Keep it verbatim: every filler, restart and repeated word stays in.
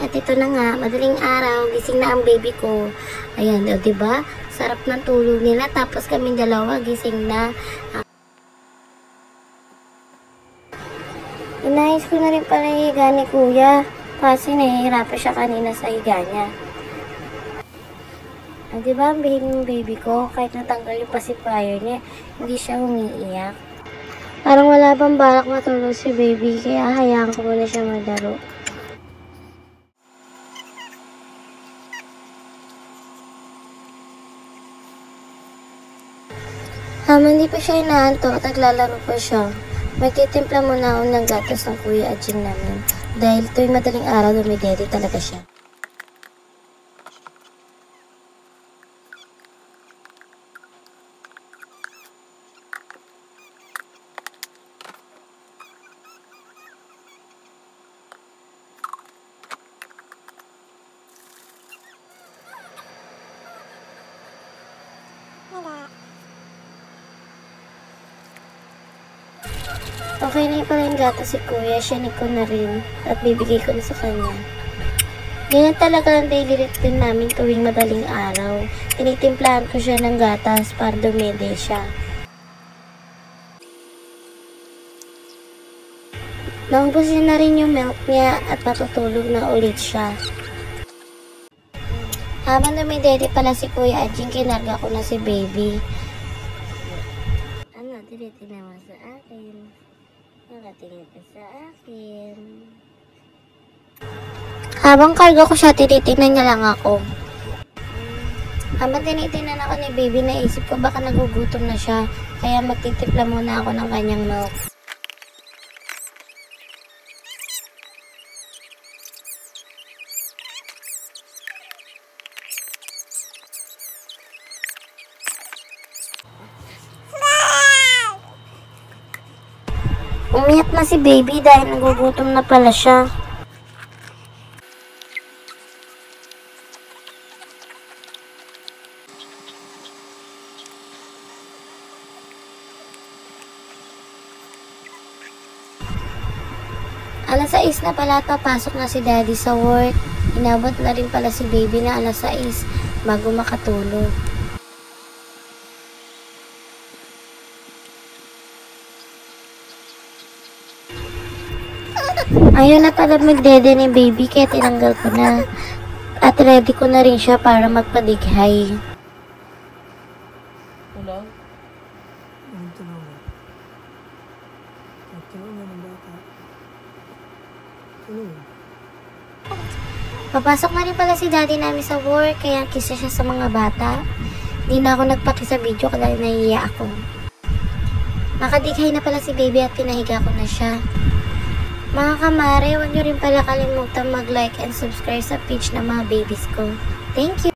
At ito na nga, madaling araw, gising na ang baby ko. Ayan, o diba? Sarap ng tulog nila. Tapos kaming dalawa, gising na. Inayos ko na rin pala yung higa ni kuya. Kasi nahihirapan siya kanina sa higa niya. Ah, diba ang baby, baby ko, kahit natanggal yung pacifier niya, hindi siya umiiyak. Parang wala bang balak matulog si baby, kaya hayaan ko muna siya maglaro. Habang hindi pa siya inaantok at naglalaro pa siya, magtitimpla muna ako ng gatas ng Kuya Adjing namin. Dahil tuwing madaling araw, dumidede talaga siya. Okay na pala yung gatas si kuya, siya ko na rin at bibigay ko na sa kanya. Ganyan talaga ang daily routine namin tuwing madaling araw. Tinitimplahan ko siya ng gatas para dumede siya. Naubos niya na rin yung milk niya at matutulog na ulit siya. Habang dumidede pala si Kuya Adjing, kinarga ko na si baby. Ano, tinitingnan mo sa akin. Nakatingin ka sa akin. Habang karga ko siya, tinitingnan niya lang ako. Habang tinitingnan ako ni baby, naisip ko baka nagugutom na siya. Kaya magtitipla muna ako ng kanyang milk. Umiyak na si baby dahil nagugutom na pala siya. alas sais na pala, papasok na si daddy sa work. Inabot na rin pala si baby na alas sais bago makatulog. Ayaw na pala magdede ni baby kaya tinanggal ko na. At ready ko na rin siya para magpadighay. Hello? Anong tulungan? Ang tulungan ng bata. Tulungan. Papasok na rin pala si daddy namin sa work kaya kisa siya sa mga bata. Hindi na ako nagpaki sa video kasi nahihiya ako. Nakadighay na pala si baby at pinahiga ko na siya. Mga kamare, huwag nyo rin pala kalimutan mag-like and subscribe sa page ng mga babies ko. Thank you!